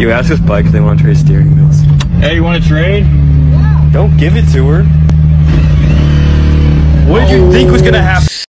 You ask us bikes, they want to trade steering wheels. Hey, you want to trade? Don't give it to her. What did you think was gonna happen?